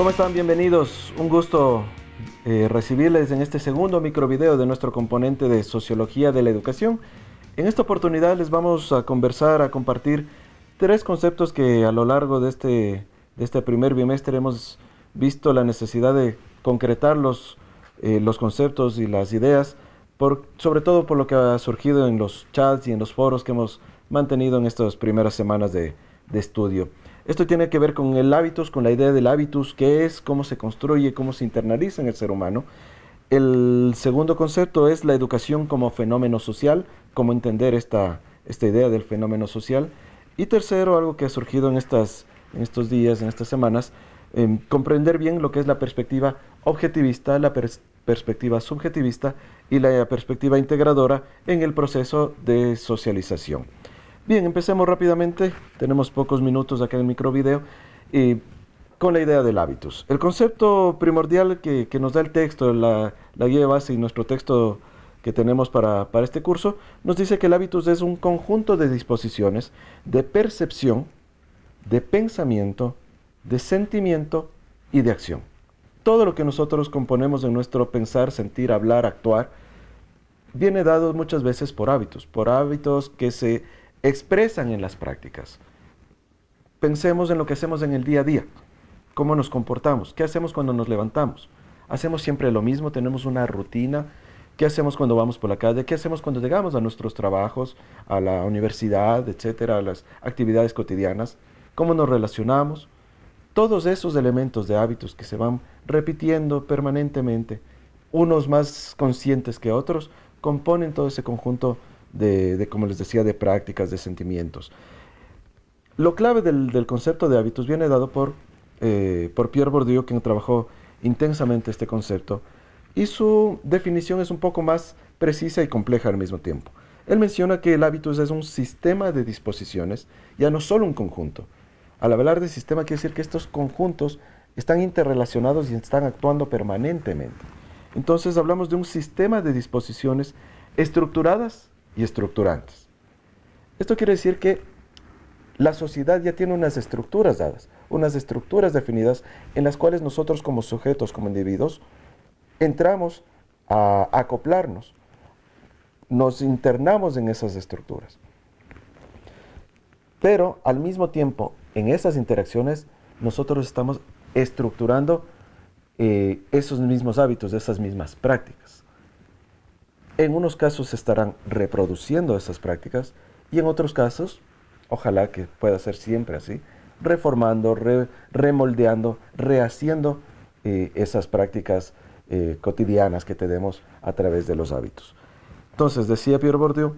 ¿Cómo están? Bienvenidos. Un gusto recibirles en este segundo microvideo de nuestro componente de Sociología de la Educación. En esta oportunidad les vamos a conversar, a compartir tres conceptos que a lo largo de este primer bimestre hemos visto la necesidad de concretar los conceptos y las ideas, sobre todo por lo que ha surgido en los chats y en los foros que hemos mantenido en estas primeras semanas de estudio. Esto tiene que ver con el hábitus, con la idea del hábitus, qué es, cómo se construye, cómo se internaliza en el ser humano. El segundo concepto es la educación como fenómeno social, cómo entender esta idea del fenómeno social. Y tercero, algo que ha surgido en estos días, en estas semanas, comprender bien lo que es la perspectiva objetivista, la perspectiva subjetivista y la perspectiva integradora en el proceso de socialización. Bien, empecemos rápidamente, tenemos pocos minutos acá en el microvideo, con la idea del hábitus. El concepto primordial que nos da el texto, la guía de base y nuestro texto que tenemos para este curso, nos dice que el hábitus es un conjunto de disposiciones, de percepción, de pensamiento, de sentimiento y de acción. Todo lo que nosotros componemos en nuestro pensar, sentir, hablar, actuar, viene dado muchas veces por hábitos que se expresan en las prácticas. Pensemos en lo que hacemos en el día a día, cómo nos comportamos, qué hacemos cuando nos levantamos. Hacemos siempre lo mismo, tenemos una rutina. ¿Qué hacemos cuando vamos por la calle? ¿Qué hacemos cuando llegamos a nuestros trabajos, a la universidad, etcétera, a las actividades cotidianas? ¿Cómo nos relacionamos? Todos esos elementos de hábitos que se van repitiendo permanentemente, unos más conscientes que otros, componen todo ese conjunto como les decía, de prácticas, de sentimientos. Lo clave del concepto de hábitos viene dado por Pierre Bourdieu, quien trabajó intensamente este concepto, y su definición es un poco más precisa y compleja al mismo tiempo. Él menciona que el hábitus es un sistema de disposiciones, ya no solo un conjunto. Al hablar de sistema quiere decir que estos conjuntos están interrelacionados y están actuando permanentemente. Entonces hablamos de un sistema de disposiciones estructuradas y estructurantes. Esto quiere decir que la sociedad ya tiene unas estructuras dadas, unas estructuras definidas en las cuales nosotros como sujetos, como individuos, entramos a acoplarnos, nos internamos en esas estructuras. Pero al mismo tiempo, en esas interacciones, nosotros estamos estructurando esos mismos hábitos, esas mismas prácticas. En unos casos se estarán reproduciendo esas prácticas y en otros casos, ojalá que pueda ser siempre así, reformando, remoldeando, rehaciendo esas prácticas cotidianas que tenemos a través de los hábitos. Entonces, decía Pierre Bourdieu,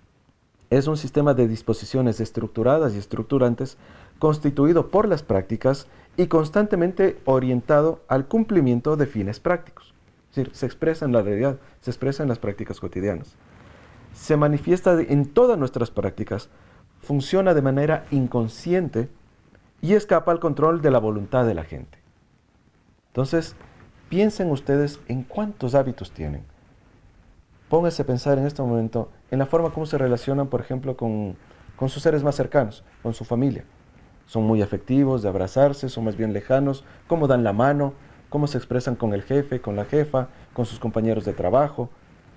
es un sistema de disposiciones estructuradas y estructurantes constituido por las prácticas y constantemente orientado al cumplimiento de fines prácticos. Es decir, se expresa en la realidad, se expresa en las prácticas cotidianas. Se manifiesta en todas nuestras prácticas, funciona de manera inconsciente y escapa al control de la voluntad de la gente. Entonces, piensen ustedes en cuántos hábitos tienen. Pónganse a pensar en este momento en la forma como se relacionan, por ejemplo, con sus seres más cercanos, con su familia. Son muy afectivos, de abrazarse, son más bien lejanos, cómo dan la mano, cómo se expresan con el jefe, con la jefa, con sus compañeros de trabajo.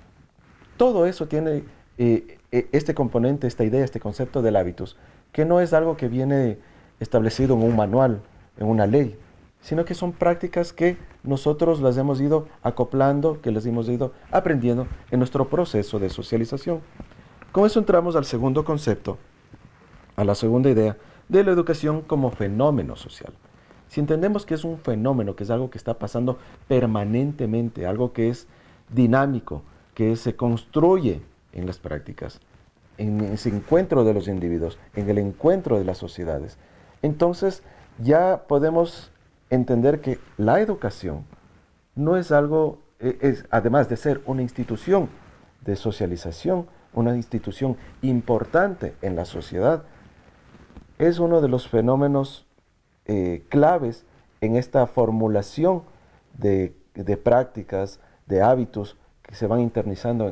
Todo eso tiene este componente, esta idea, este concepto del hábitus, que no es algo que viene establecido en un manual, en una ley, sino que son prácticas que nosotros las hemos ido acoplando, que las hemos ido aprendiendo en nuestro proceso de socialización. Con eso entramos al segundo concepto, a la segunda idea de la educación como fenómeno social. Si entendemos que es un fenómeno, que es algo que está pasando permanentemente, algo que es dinámico, que se construye en las prácticas, en ese encuentro de los individuos, en el encuentro de las sociedades, entonces ya podemos entender que la educación no es algo, además de ser una institución de socialización, una institución importante en la sociedad, es uno de los fenómenos claves en esta formulación de prácticas, de hábitos que se van internalizando,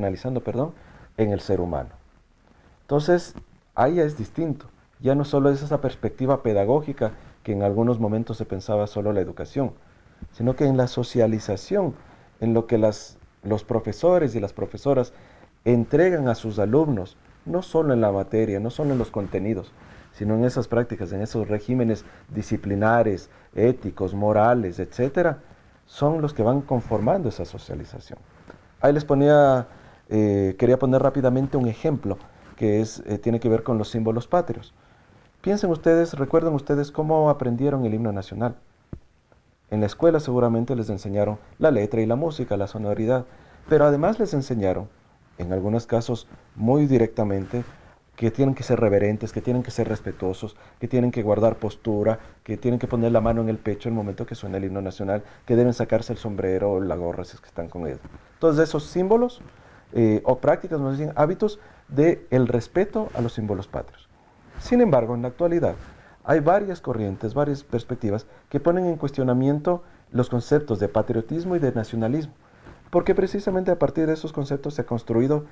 en el ser humano. Entonces, ahí es distinto. Ya no solo es esa perspectiva pedagógica que en algunos momentos se pensaba solo la educación, sino que en la socialización, en lo que los profesores y las profesoras entregan a sus alumnos, no solo en la materia, no solo en los contenidos, sino en esas prácticas, en esos regímenes disciplinares, éticos, morales, etcétera, son los que van conformando esa socialización. Ahí les quería poner rápidamente un ejemplo que tiene que ver con los símbolos patrios. Piensen ustedes, recuerden ustedes cómo aprendieron el himno nacional. En la escuela seguramente les enseñaron la letra y la música, la sonoridad, pero además les enseñaron, en algunos casos muy directamente, que tienen que ser reverentes, que tienen que ser respetuosos, que tienen que guardar postura, que tienen que poner la mano en el pecho en el momento que suena el himno nacional, que deben sacarse el sombrero o la gorra si es que están con ellos. Todos esos símbolos o prácticas, nos dicen, hábitos del respeto a los símbolos patrios. Sin embargo, en la actualidad hay varias corrientes, varias perspectivas que ponen en cuestionamiento los conceptos de patriotismo y de nacionalismo, porque precisamente a partir de esos conceptos se han construido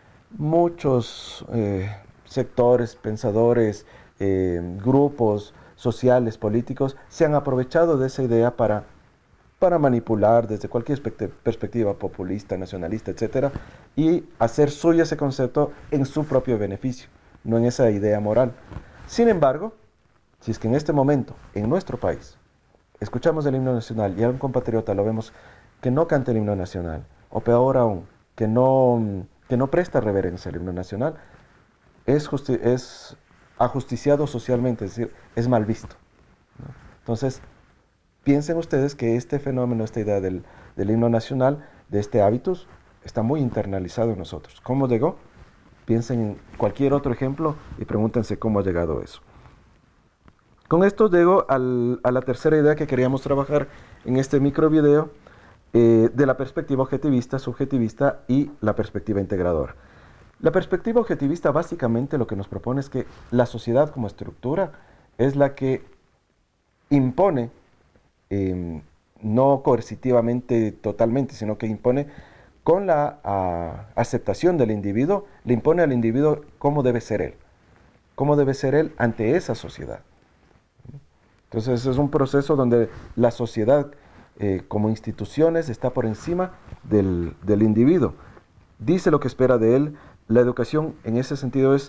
muchos sectores, pensadores, grupos sociales, políticos, se han aprovechado de esa idea para manipular desde cualquier perspectiva populista, nacionalista, etcétera, y hacer suyo ese concepto en su propio beneficio, no en esa idea moral. Sin embargo, si es que en este momento, en nuestro país, escuchamos el himno nacional y a un compatriota lo vemos que no canta el himno nacional, o peor aún, que no presta reverencia al himno nacional, es ajusticiado socialmente, es decir, es mal visto, ¿no? Entonces, piensen ustedes que este fenómeno, esta idea del himno nacional, de este hábitus, está muy internalizado en nosotros. ¿Cómo llegó? Piensen en cualquier otro ejemplo y pregúntense cómo ha llegado eso. Con esto llego a la tercera idea que queríamos trabajar en este micro video, de la perspectiva objetivista, subjetivista y la perspectiva integradora. La perspectiva objetivista básicamente lo que nos propone es que la sociedad como estructura es la que impone, no coercitivamente totalmente, sino que impone con la aceptación del individuo, le impone al individuo cómo debe ser él ante esa sociedad. Entonces es un proceso donde la sociedad como instituciones está por encima del individuo. Dice lo que espera de él. La educación en ese sentido es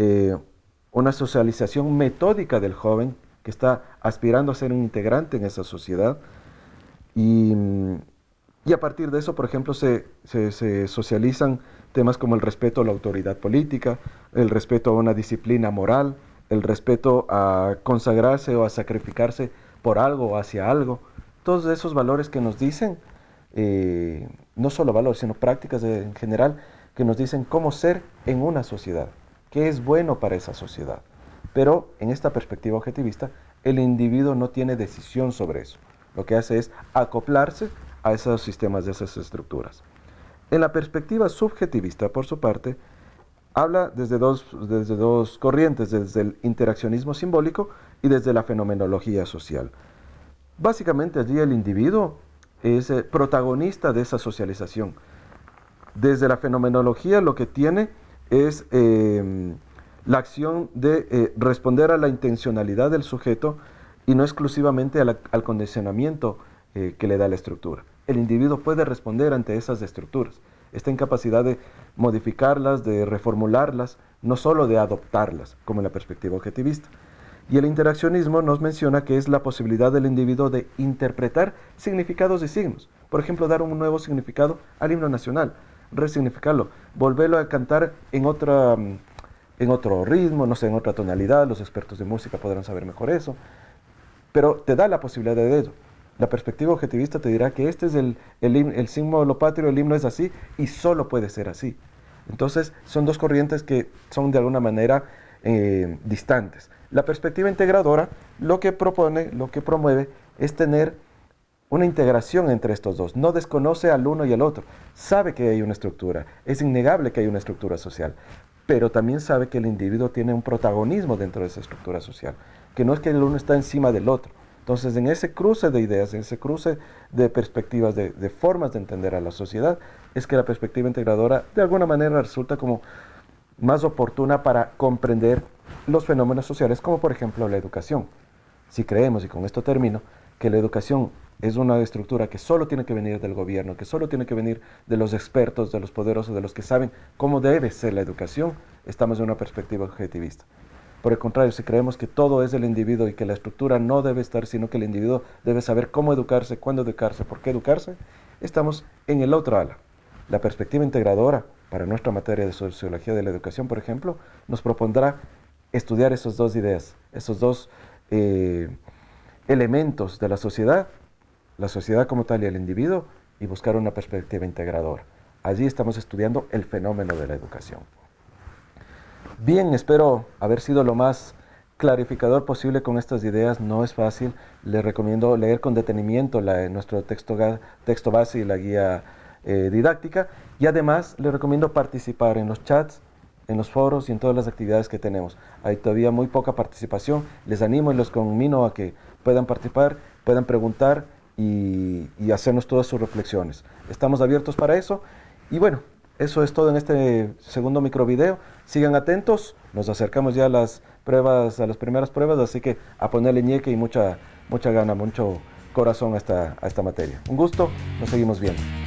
una socialización metódica del joven que está aspirando a ser un integrante en esa sociedad. Y a partir de eso, por ejemplo, se socializan temas como el respeto a la autoridad política, el respeto a una disciplina moral, el respeto a consagrarse o a sacrificarse por algo o hacia algo. Todos esos valores que nos dicen, no solo valores, sino prácticas en general, que nos dicen cómo ser en una sociedad, qué es bueno para esa sociedad. Pero en esta perspectiva objetivista, el individuo no tiene decisión sobre eso. Lo que hace es acoplarse a esos sistemas, de esas estructuras. En la perspectiva subjetivista, por su parte, habla desde dos corrientes, desde el interaccionismo simbólico y desde la fenomenología social. Básicamente allí el individuo es protagonista de esa socialización. Desde la fenomenología lo que tiene es la acción de responder a la intencionalidad del sujeto y no exclusivamente al condicionamiento que le da la estructura. El individuo puede responder ante esas estructuras. Está en capacidad de modificarlas, de reformularlas, no solo de adoptarlas, como en la perspectiva objetivista. Y el interaccionismo nos menciona que es la posibilidad del individuo de interpretar significados de signos. Por ejemplo, dar un nuevo significado al himno nacional, resignificarlo, volverlo a cantar en otro ritmo, no sé, en otra tonalidad. Los expertos de música podrán saber mejor eso. Pero te da la posibilidad de ello. La perspectiva objetivista te dirá que este es el símbolo patrio, el himno es así y solo puede ser así. Entonces, son dos corrientes que son de alguna manera distantes. La perspectiva integradora lo que propone, lo que promueve es tener una integración entre estos dos. No desconoce al uno y al otro. Sabe que hay una estructura. Es innegable que hay una estructura social. Pero también sabe que el individuo tiene un protagonismo dentro de esa estructura social. Que no es que el uno está encima del otro. Entonces, en ese cruce de ideas, en ese cruce de perspectivas, de formas de entender a la sociedad, es que la perspectiva integradora de alguna manera resulta como más oportuna para comprender los fenómenos sociales, como por ejemplo la educación. Si creemos, y con esto termino, que la educación es una estructura que solo tiene que venir del gobierno, que solo tiene que venir de los expertos, de los poderosos, de los que saben cómo debe ser la educación, estamos en una perspectiva objetivista. Por el contrario, si creemos que todo es del individuo y que la estructura no debe estar, sino que el individuo debe saber cómo educarse, cuándo educarse, por qué educarse, estamos en el otro ala. La perspectiva integradora, para nuestra materia de sociología de la educación, por ejemplo, nos propondrá estudiar esas dos ideas, esos dos elementos de la sociedad como tal y el individuo, y buscar una perspectiva integradora. Allí estamos estudiando el fenómeno de la educación. Bien, espero haber sido lo más clarificador posible con estas ideas. No es fácil. Les recomiendo leer con detenimiento nuestro texto base y la guía didáctica. Y además les recomiendo participar en los chats, en los foros y en todas las actividades que tenemos. Hay todavía muy poca participación. Les animo y los conmino a que puedan participar, puedan preguntar y hacernos todas sus reflexiones. Estamos abiertos para eso. Y bueno, eso es todo en este segundo microvideo. Sigan atentos, nos acercamos ya a las pruebas, a las primeras pruebas, así que a ponerle ñeque y mucha gana, mucho corazón a esta materia. Un gusto, nos seguimos viendo.